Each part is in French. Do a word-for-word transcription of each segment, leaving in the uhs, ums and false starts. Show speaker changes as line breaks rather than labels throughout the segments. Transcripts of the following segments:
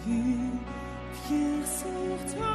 vie, fier sur toi.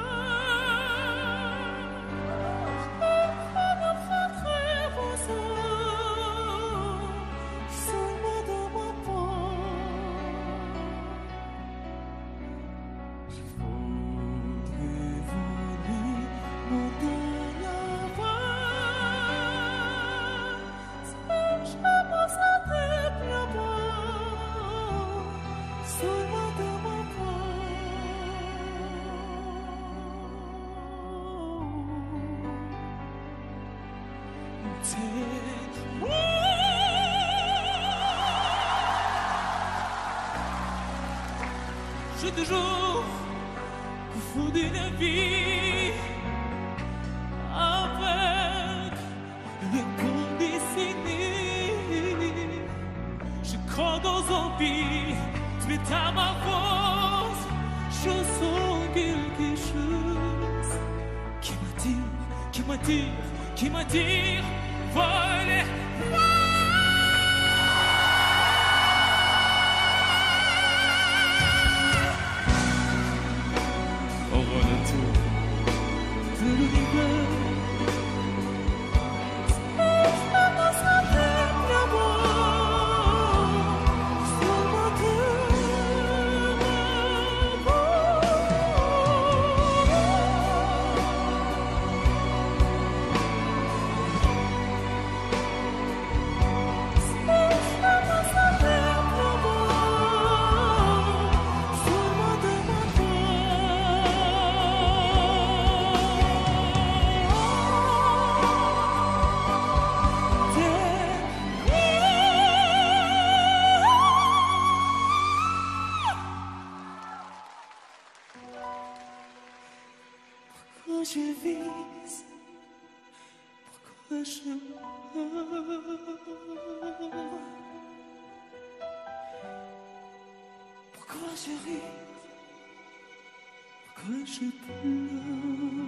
Je toujours au fond d'une vie avec le temps dessiné. Je crois dans un vie, tu es à ma force. Je sens quelque chose qui m'attire, qui m'attire, qui m'attire. Voler. Pourquoi je vise, pourquoi je meurs, pourquoi je ris, pourquoi je pleure.